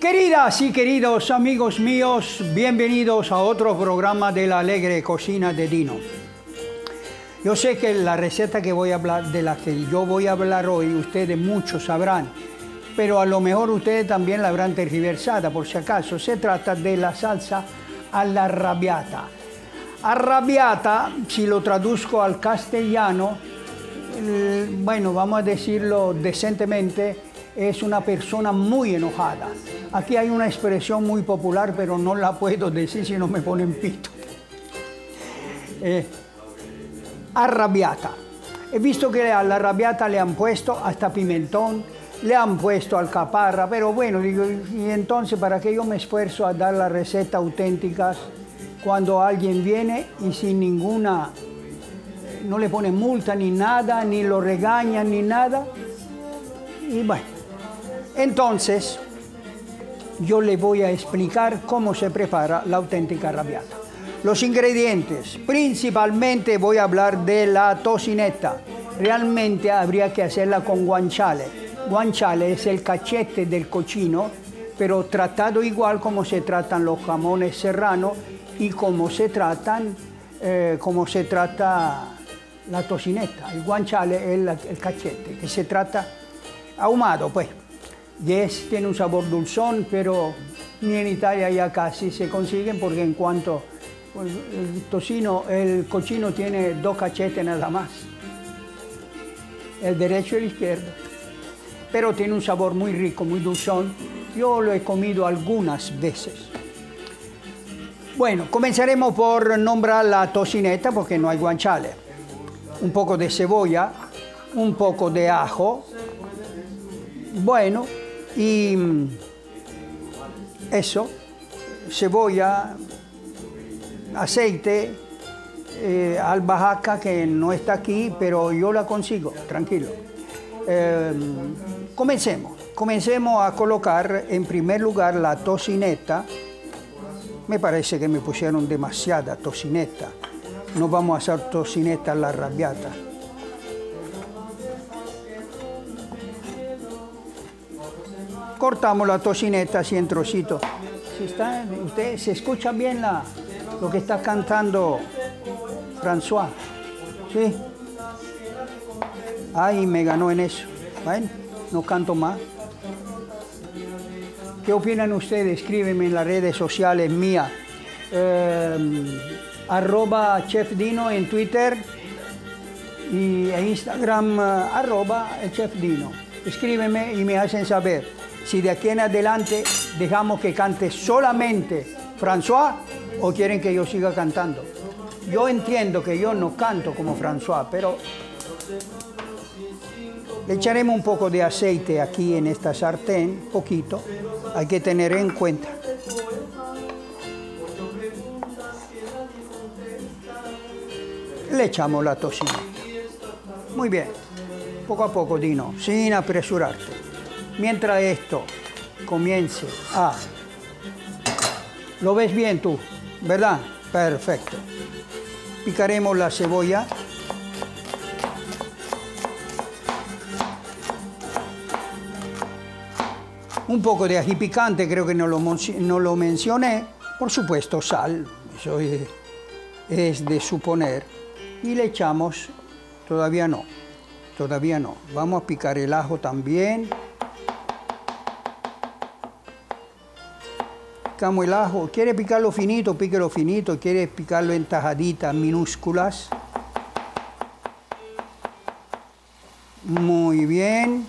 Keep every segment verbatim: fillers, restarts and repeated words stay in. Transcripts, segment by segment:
Queridas y queridos amigos míos, bienvenidos a otro programa de la alegre cocina de Dino. Yo sé que la receta que voy a hablar, de la que yo voy a hablar hoy, ustedes muchos sabrán, pero a lo mejor ustedes también la habrán tergiversada, por si acaso. Se trata de la salsa all'arrabbiata. Arrabbiata, si lo traduzco al castellano, bueno, vamos a decirlo decentemente, es una persona muy enojada. Aquí hay una expresión muy popular, pero no la puedo decir si no me ponen pito. Eh, arrabbiata. He visto que a la arrabbiata le han puesto hasta pimentón, le han puesto alcaparra, pero bueno, digo, y entonces, ¿para qué yo me esfuerzo a dar la receta auténticas cuando alguien viene y sin ninguna, no le pone multa ni nada, ni lo regañan ni nada? Y bueno, entonces yo le voy a explicar cómo se prepara la auténtica arrabbiata. Los ingredientes, principalmente voy a hablar de la tocineta. Realmente habría que hacerla con guanciale. Guanciale es el cachete del cochino, pero tratado igual como se tratan los jamones serrano y como se tratan, eh, como se trata la tocineta. El guanciale es la, el cachete, que se trata ahumado, pues. Yes, tiene un sabor dulzón, pero ni en Italia ya casi se consiguen, porque en cuanto pues, el tocino, el cochino tiene dos cachetes nada más, el derecho y el izquierdo, pero tiene un sabor muy rico, muy dulzón. Yo lo he comido algunas veces. Bueno, comenzaremos por nombrar la tocineta, porque no hay guanciale. Un poco de cebolla, un poco de ajo, bueno, y eso, cebolla, aceite, eh, albahaca, que no está aquí, pero yo la consigo, tranquilo. Eh, comencemos, comencemos a colocar en primer lugar la tocineta. Me parece que me pusieron demasiada tocineta. No vamos a hacer tocineta alla arrabbiata. Cortamos la tocineta así en trocitos. ¿Se, está, usted, ¿Se escucha bien la, lo que está cantando François? ¿Sí? Ay, me ganó en eso. Bueno, no canto más. ¿Qué opinan ustedes? Escríbenme en las redes sociales mías. Eh, arroba Chef Dino en Twitter y en Instagram, uh, arroba el Chef Dino. Escríbeme y me hacen saber si de aquí en adelante dejamos que cante solamente François o quieren que yo siga cantando. Yo entiendo que yo no canto como François, pero le echaremos un poco de aceite aquí en esta sartén, poquito, hay que tener en cuenta. Le echamos la tocineta. Muy bien, poco a poco, Dino, sin apresurarte. Mientras esto comience a... ¿Lo ves bien tú? ¿Verdad? Perfecto. Picaremos la cebolla. Un poco de ají picante, creo que no lo, no lo mencioné. Por supuesto, sal, eso es, es de suponer. Y le echamos, todavía no, todavía no. Vamos a picar el ajo también. Picamos el ajo. ¿Quiere picarlo finito? Píquelo finito. ¿Quiere picarlo en tajaditas minúsculas? Muy bien.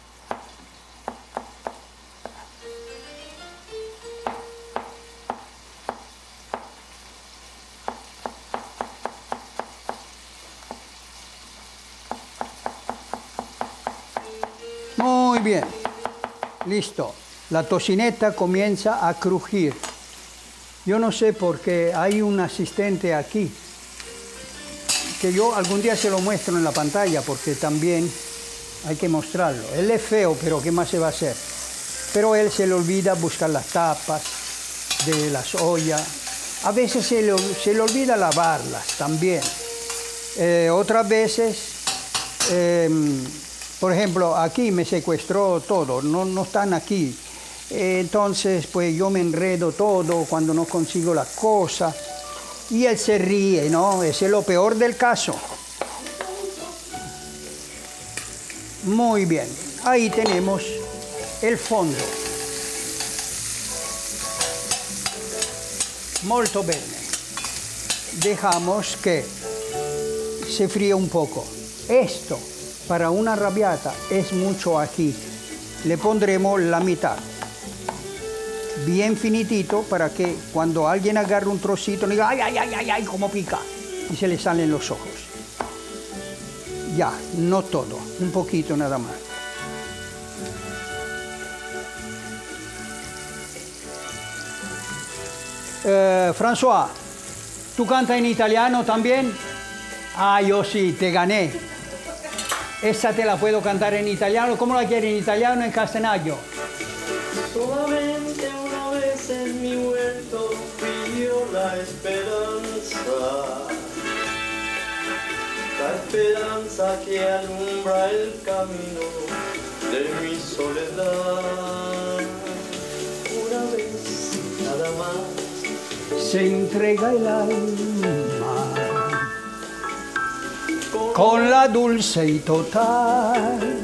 Muy bien. Listo. La tocineta comienza a crujir. Yo no sé por qué hay un asistente aquí, que yo algún día se lo muestro en la pantalla, porque también hay que mostrarlo. Él es feo, pero ¿qué más se va a hacer? Pero él se le olvida buscar las tapas de las ollas. A veces se le, se le olvida lavarlas también. Eh, otras veces, eh, por ejemplo, aquí me secuestró todo, no, no están aquí. Entonces, pues yo me enredo todo cuando no consigo la cosa. Y él se ríe, ¿no? Ese es lo peor del caso. Muy bien. Ahí tenemos el fondo. Molto bene. Dejamos que se fríe un poco. Esto, para una arrabbiata, es mucho ají. Le pondremos la mitad. Bien finitito para que cuando alguien agarre un trocito no diga ay, ay, ay, ay, ay, cómo pica y se le salen los ojos. Ya, no todo, un poquito nada más. Eh, François, ¿tú cantas en italiano también? Ah, yo sí, te gané. Esa te la puedo cantar en italiano. ¿Cómo la quieres en italiano o en castellano? Solamente una vez en mi huerto vivió la esperanza, la esperanza que alumbra el camino de mi soledad. Una vez nada más se entrega el alma con la dulce y total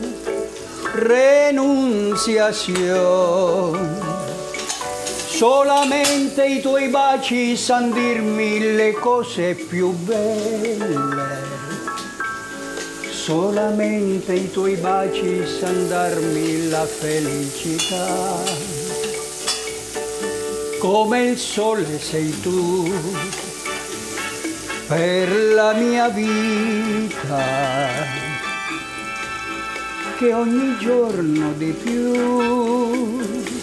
renunciazione. Solamente i tuoi baci san dirmi le cose più belle. Solamente i tuoi baci san darmi la felicità. Come il sole sei tu per la mia vita, che ogni giorno di più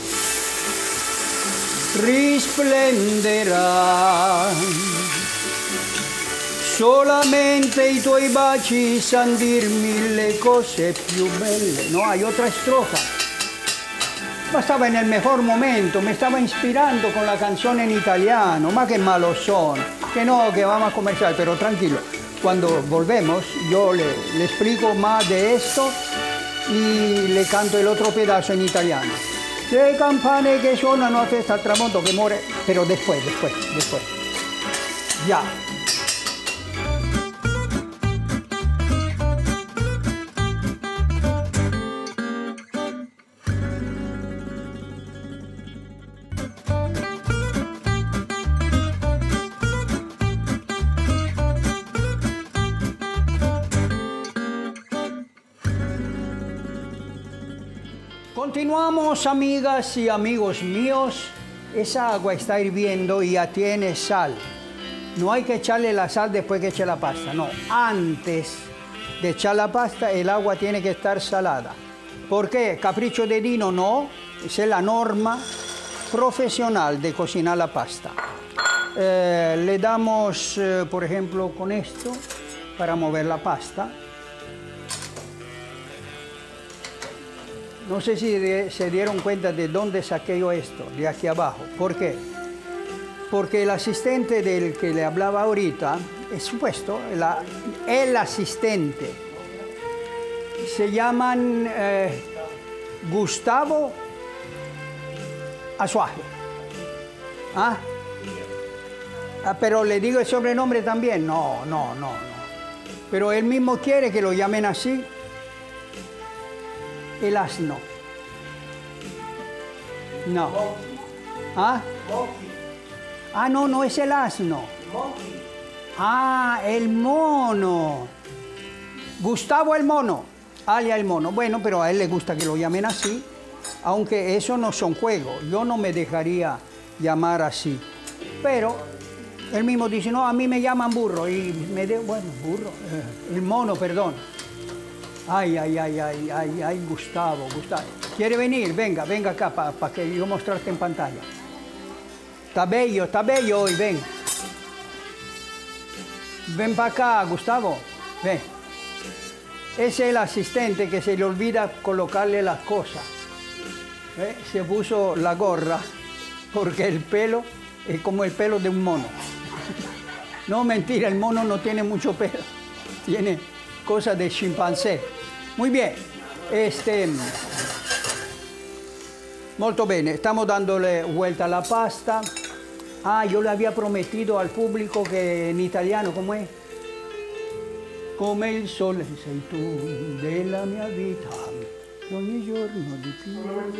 risplenderà. Solamente i tuoi baci san dirmi le cose più belle. No, hay otra estrofa. Ma estaba en el mejor momento, me estaba inspirando con la canción en italiano. Ma que malos son. Que no, que vamos a comercial, pero tranquilo. Cuando volvemos, yo le, le explico más de esto y le canto el otro pedazo en italiano. Le campane che suonano a festa al tramonto che muore, pero después, después, después. Ya. Continuamos, amigas y amigos míos. Esa agua está hirviendo y ya tiene sal. No hay que echarle la sal después que eche la pasta, no. Antes de echar la pasta, el agua tiene que estar salada. ¿Por qué? Capricho de Dino, no. Esa es la norma profesional de cocinar la pasta. Eh, le damos, eh, por ejemplo, con esto, para mover la pasta. No sé si de, se dieron cuenta de dónde saqué yo esto, de aquí abajo. ¿Por qué? Porque el asistente del que le hablaba ahorita, es supuesto, la, el asistente, se llaman eh, Gustavo Azuaje. ¿Ah? Ah, pero le digo el sobrenombre también. No, no, no, no. Pero él mismo quiere que lo llamen así. El asno. No. ¿Ah? Ah, no, no es el asno. Ah, el mono. Gustavo el mono. Alia el mono. Bueno, pero a él le gusta que lo llamen así, aunque eso no son juegos. Yo no me dejaría llamar así. Pero él mismo dice, no, a mí me llaman burro. Y me de, bueno, burro. Eh, el mono, perdón. Ay, ay, ay, ay, ay, ay, Gustavo, Gustavo. ¿Quiere venir? Venga, venga acá para pa que yo mostrarte en pantalla. Está bello, está bello hoy, ven. Ven para acá, Gustavo. Ven. Ese es el asistente que se le olvida colocarle las cosas. ¿Eh? Se puso la gorra porque el pelo es como el pelo de un mono. No, mentira, el mono no tiene mucho pelo. Tiene cosas de chimpancé. Muy bien. Este, Molto bene, stiamo dándole vuelta alla pasta. Ah, io le había prometido al pubblico che in italiano, com'è? Come il sole sei tu della mia vita, ogni giorno di più.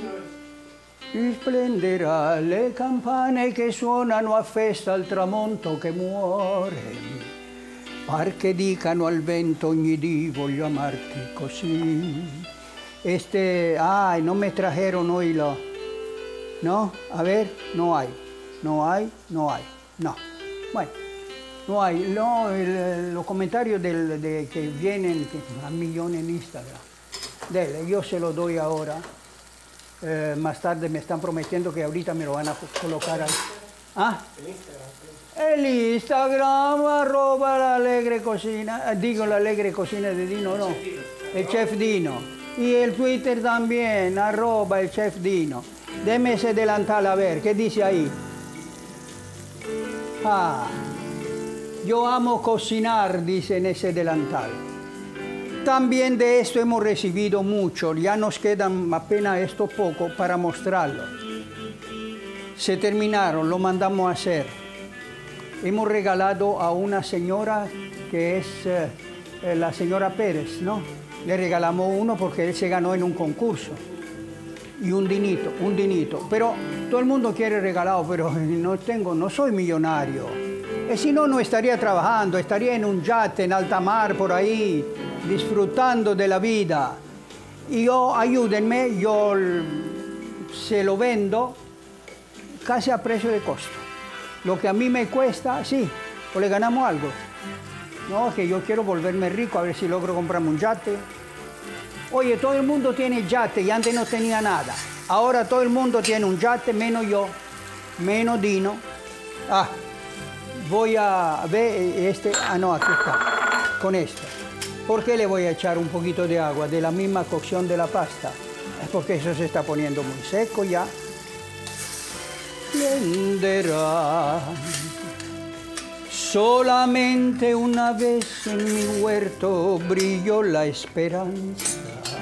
Risplenderà le campane che suonano a festa al tramonto che muore. Par che dicano al vento ogni dì voglio amarti così. Este, ay, no me trajeron hoy lo, ¿no? A ver, no hay, no hay, no hay, no. Bueno, no hay, no, el, los comentarios del, de, que vienen que, a millones en Instagram. Dele, yo se lo doy ahora. Eh, más tarde me están prometiendo que ahorita me lo van a colocar ahí. ¿Ah? El Instagram. El Instagram, arroba la alegre cocina, digo la alegre cocina de Dino, no, el chef Dino. Y el Twitter también, arroba el chef Dino. Deme ese delantal a ver, ¿qué dice ahí? Ah, yo amo cocinar, dice en ese delantal. También de esto hemos recibido mucho, ya nos quedan apenas esto poco para mostrarlo. Se terminaron, lo mandamos a hacer. Hemos regalado a una señora que es eh, la señora Pérez, ¿no? Le regalamos uno porque él se ganó en un concurso. Y un dinito, un dinito. Pero todo el mundo quiere regalado, pero no tengo, no soy millonario. Y si no, no estaría trabajando, estaría en un yate en alta mar por ahí, disfrutando de la vida. Y yo, ayúdenme, yo se lo vendo casi a precio de costo. Lo que a mí me cuesta, sí, o le ganamos algo. No, que yo quiero volverme rico, a ver si logro comprarme un yate. Oye, todo el mundo tiene yate y antes no tenía nada. Ahora todo el mundo tiene un yate, menos yo, menos Dino. Ah, voy a ver este, ah no, aquí está, con esto. ¿Por qué le voy a echar un poquito de agua de la misma cocción de la pasta? Es porque eso se está poniendo muy seco ya. Splenderà solamente una vez en mi huerto brilló la esperanza.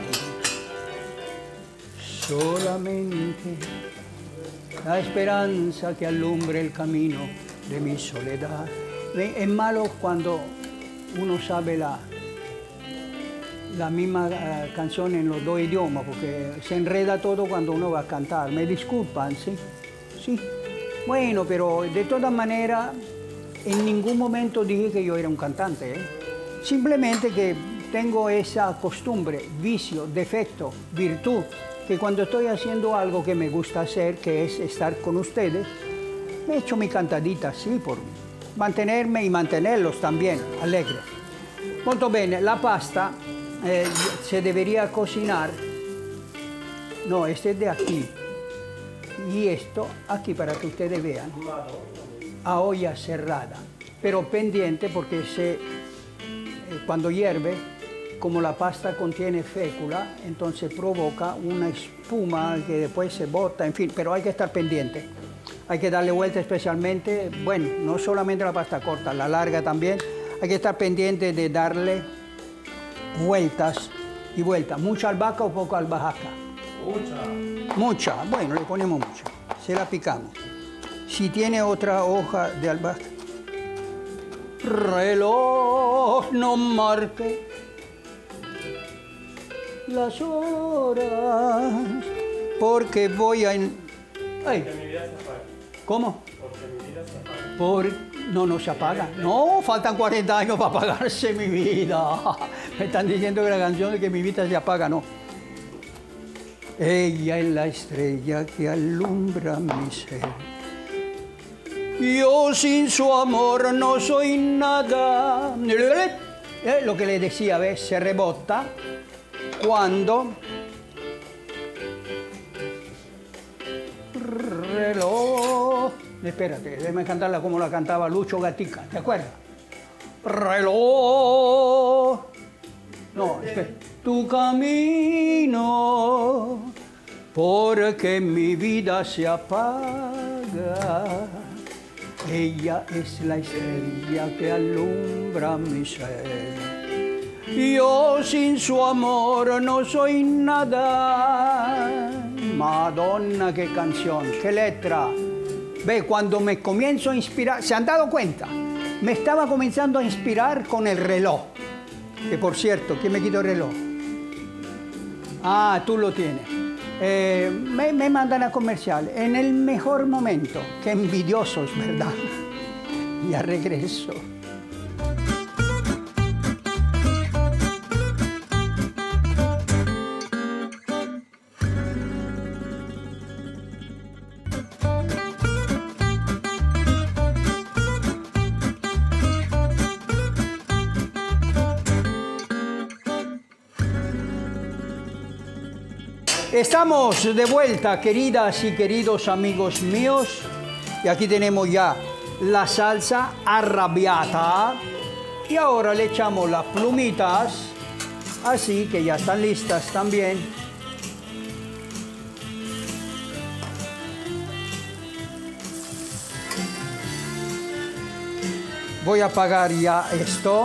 Solamente la esperanza que alumbre el camino de mi soledad. Es malo cuando uno sabe la, la misma uh, canción en los dos idiomas, porque se enreda todo cuando uno va a cantar. Me disculpan, ¿sí? Sí. Bueno, pero de todas maneras, en ningún momento dije que yo era un cantante, ¿eh? Simplemente que tengo esa costumbre, vicio, defecto, virtud, que cuando estoy haciendo algo que me gusta hacer, que es estar con ustedes, me echo mi cantadita así por mantenerme y mantenerlos también alegres. Molto bene, la pasta eh, se debería cocinar, no, este es de aquí, y esto aquí para que ustedes vean, a olla cerrada, pero pendiente porque se, eh, cuando hierve, como la pasta contiene fécula, entonces provoca una espuma que después se bota, en fin, pero hay que estar pendiente. Hay que darle vuelta especialmente, bueno, no solamente la pasta corta, la larga también. Hay que estar pendiente de darle vueltas y vueltas. ¿Mucha albahaca o poca albahaca? Mucha. Mucha, bueno, le ponemos mucha. Se la picamos. Si tiene otra hoja de albahaca. Reloj no marque las horas, porque voy a... En... Ay. Porque mi vida se apaga. ¿Cómo? Porque mi vida se apaga. Por... No, no se apaga. No, faltan cuarenta años para apagarse mi vida. Me están diciendo que la canción de que mi vida se apaga, no. Ella es la estrella que alumbra mi ser. Yo sin su amor no soy nada. Eh, lo que le decía, ¿ves? Se rebota cuando reloj. Espérate, déjame cantarla como la cantaba Lucho Gatica, ¿te acuerdas? Reloj. No, espera. Tu camino, porque mi vida se apaga. Ella es la estrella que alumbra mi ser. Yo sin su amor no soy nada, Madonna, qué canción, qué letra. Ve, cuando me comienzo a inspirar, ¿se han dado cuenta? Me estaba comenzando a inspirar con el reloj. Que por cierto, ¿quién me quitó el reloj? Ah, tú lo tienes. Eh, me, me mandan a comercial en el mejor momento. Qué envidiosos, ¿verdad? Ya regreso. Estamos de vuelta, queridas y queridos amigos míos. Y aquí tenemos ya la salsa arrabbiata. Y ahora le echamos las plumitas, así que ya están listas también. Voy a apagar ya esto.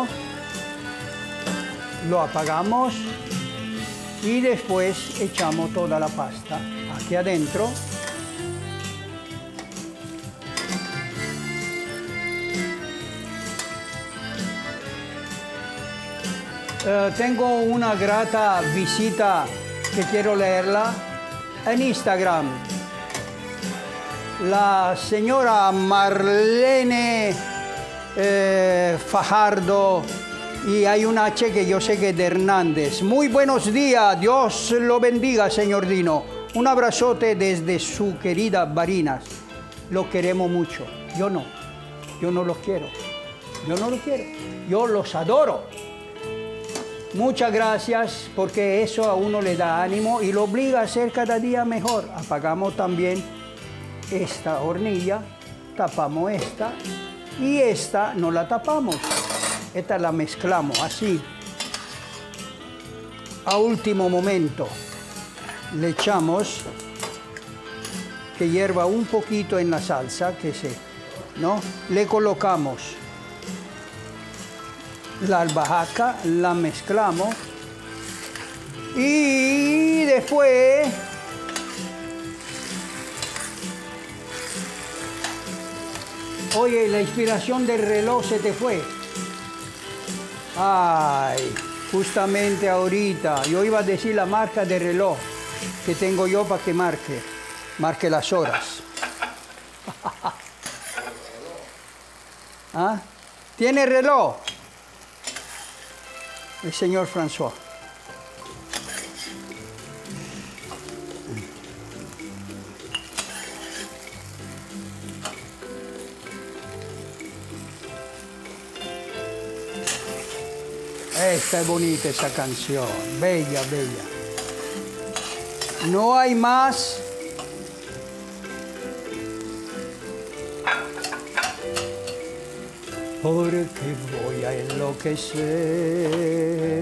Lo apagamos. Y después echamos toda la pasta aquí adentro. Uh, tengo una grata visita que quiero leerla en Instagram. La señora Marlene eh, Fajardo. Y hay una H que yo sé que es de Hernández. Muy buenos días, Dios lo bendiga, señor Dino. Un abrazote desde su querida Barinas. Lo queremos mucho. Yo no, yo no los quiero. Yo no los quiero. Yo los adoro. Muchas gracias, porque eso a uno le da ánimo y lo obliga a ser cada día mejor. Apagamos también esta hornilla, tapamos esta y esta no la tapamos. Esta la mezclamos así. A último momento le echamos que hierva un poquito en la salsa, que se, ¿no? Le colocamos la albahaca, la mezclamos y después oye, la inspiración del reloj se te fue. Ay, justamente ahorita, yo iba a decir la marca de reloj que tengo yo para que marque, marque las horas. ¿Ah? ¿Tiene reloj? El señor François. Esta es bonita, esa canción, bella, bella. No hay más. Porque voy a enloquecer.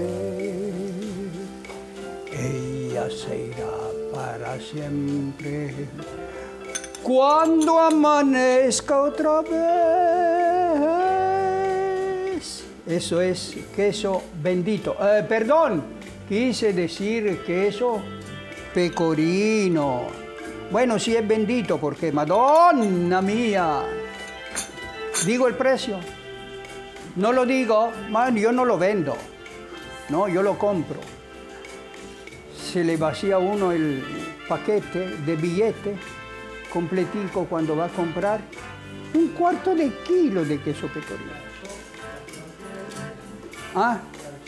Ella se irá para siempre. Cuando amanezca otra vez. Eso es queso bendito. Eh, perdón, quise decir queso pecorino. Bueno, sí es bendito porque, Madonna mía, digo el precio. No lo digo, man, yo no lo vendo. No, yo lo compro. Se le vacía uno el paquete de billete completico cuando va a comprar un cuarto de kilo de queso pecorino. ¿Ah?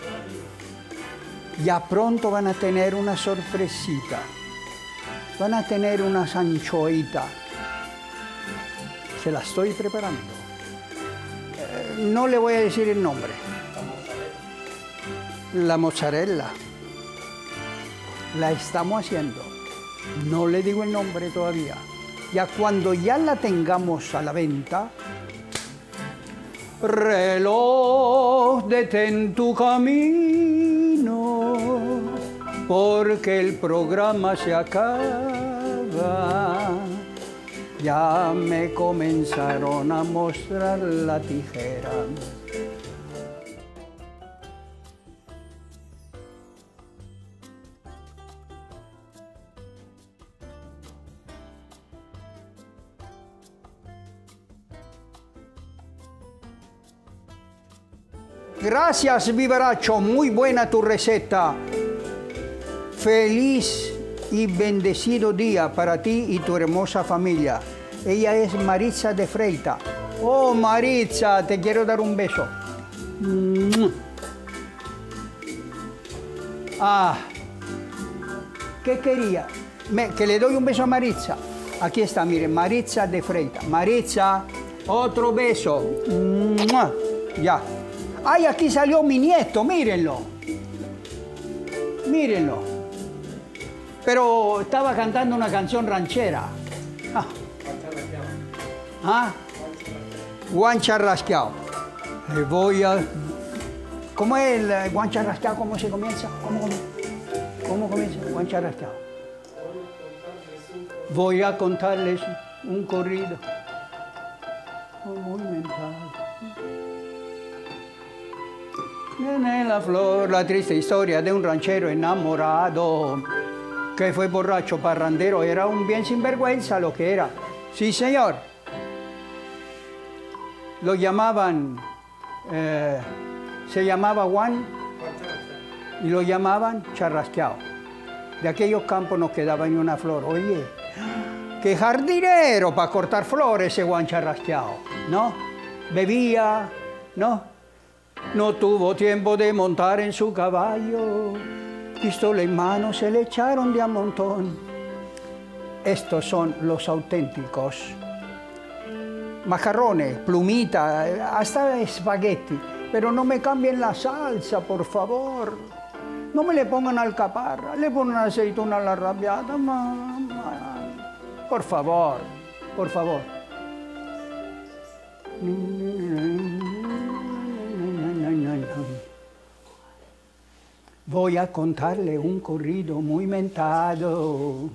Ya pronto van a tener una sorpresita. Van a tener unas anchoitas. Se la estoy preparando. Eh, no le voy a decir el nombre. La mozzarella. La estamos haciendo. No le digo el nombre todavía. Ya cuando ya la tengamos a la venta, reloj, detén tu camino, porque el programa se acaba. Ya me comenzaron a mostrar la tijera. Gracias, Vivaracho. Muy buena tu receta. Feliz y bendecido día para ti y tu hermosa familia. Ella es Maritza de Freita. Oh, Maritza, te quiero dar un beso. Ah, ¿qué quería? Me, que le doy un beso a Maritza. Aquí está, miren, Maritza de Freita. Maritza, otro beso. Ya. Ay, aquí salió mi nieto, mírenlo. Mírenlo. Pero estaba cantando una canción ranchera. Ah. ¿Ah? Guancharrasqueado. Le voy a... ¿Cómo es el guancharrasqueado? ¿Cómo se comienza? ¿Cómo, cómo, cómo comienza el guancharrasqueado? Voy a contarles un corrido muy mental. Viene la flor, la triste historia de un ranchero enamorado que fue borracho, parrandero, era un bien sinvergüenza lo que era. Sí, señor. Lo llamaban, eh, se llamaba Juan y lo llamaban charrasqueado. De aquellos campos no quedaba ni una flor. Oye, qué jardinero para cortar flores ese Juan charrasqueado, ¿no? Bebía, ¿no? No tuvo tiempo de montar en su caballo. Pistola en mano se le echaron de a montón. Estos son los auténticos. Macarrones, plumita, hasta espagueti. Pero no me cambien la salsa, por favor. No me le pongan alcaparra, le ponen aceituna a la rabiata. Por favor, por favor. Voy a contarle un corrido muy mentado.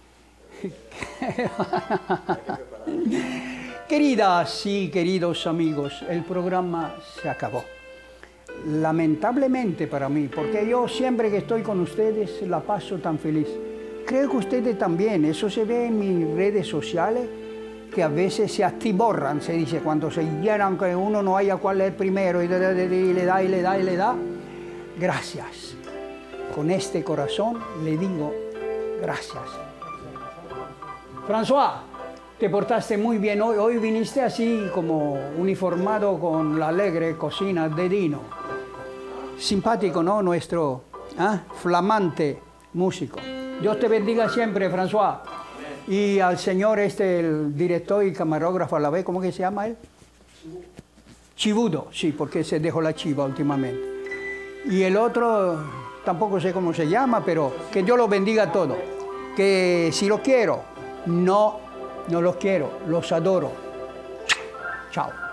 Queridas y queridos amigos, el programa se acabó. Lamentablemente para mí, porque yo siempre que estoy con ustedes la paso tan feliz. Creo que ustedes también, eso se ve en mis redes sociales, que a veces se atiborran, se dice, cuando se llenan, que uno no haya cuál es primero, y le da, y le da, y le da. Gracias. Con este corazón le digo gracias. François, te portaste muy bien hoy. Hoy viniste así como uniformado con la alegre cocina de Dino. Simpático, ¿no? Nuestro ¿eh? flamante músico. Dios te bendiga siempre, François. Y al señor este, el director y camarógrafo a la vez, ¿cómo que se llama él? Chivudo, sí, porque se dejó la chiva últimamente. Y el otro, tampoco sé cómo se llama, pero que Dios los bendiga a todos. Que si los quiero, no, no los quiero, los adoro. Chao.